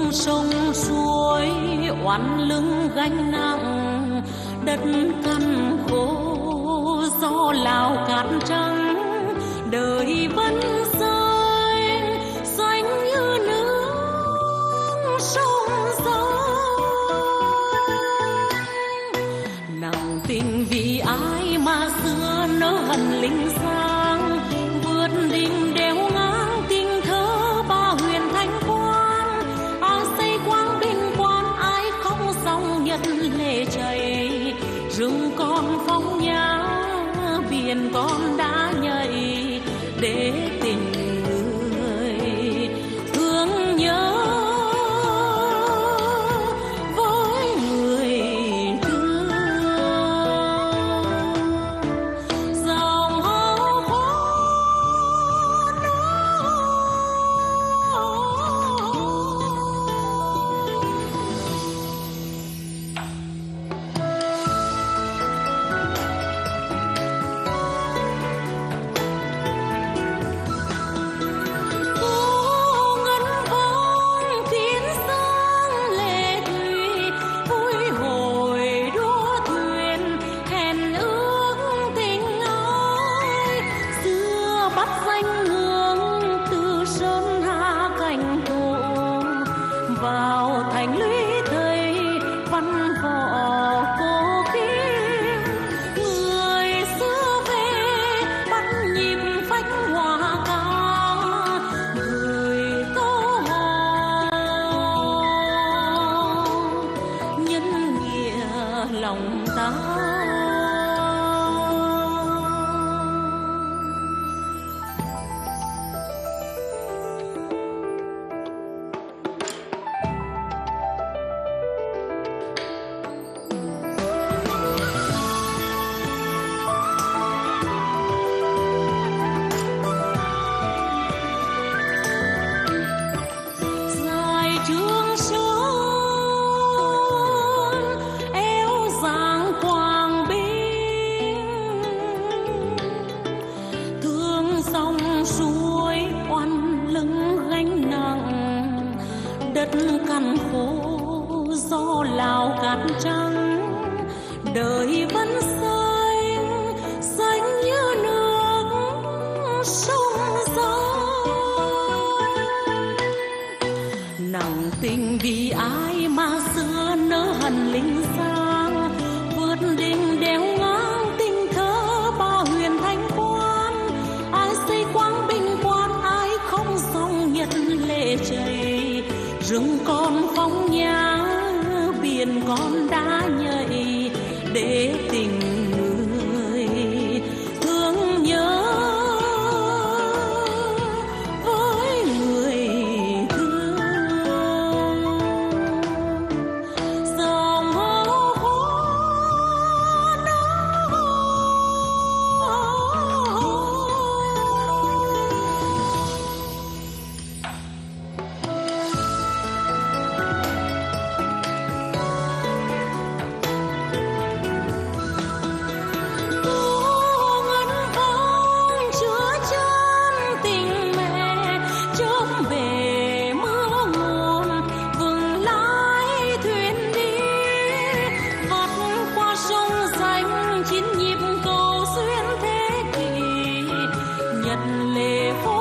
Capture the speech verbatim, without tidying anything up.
sông suối oằn lưng gánh nặng, đất cằn khô gió lao cát trắng, đời vẫn xanh xanh như nước sông dài. Nặng tình vì ai mà xưa nỡ hận linh sang, vượt đỉnh đèo ngang tình thơ ba huyền thanh quan. Ai xây quang bình quan, ai không sóng nhật lệ chảy, rừng con phong nhã biển con đã nhảy để tình người thương nhớ với người thương. Dòng hào khoan vào thành lũy thầy văn võ cố kiếm, người xưa về bắt nhịp phách hòa ca, người câu hò nhân nghĩa lòng ta. Trường sơn eo giang quang bình, thương dòng suối oằn lưng gánh nặng, đất cằn khô gió lao cát trắng, đời vẫn xanh xanh như nước sông dài. Nặng tình vì ai mà xưa nỡ hận linh sang, vượt đỉnh đèo ngang tình thơ ba huyền thanh quan. Ai xây quang bình quan, ai không sóng nhật lệ chảy, rừng con phong nhã biển con đã nhảy để tình người thương nhớ với người thương. Dòng hào khoan nhật lệ phố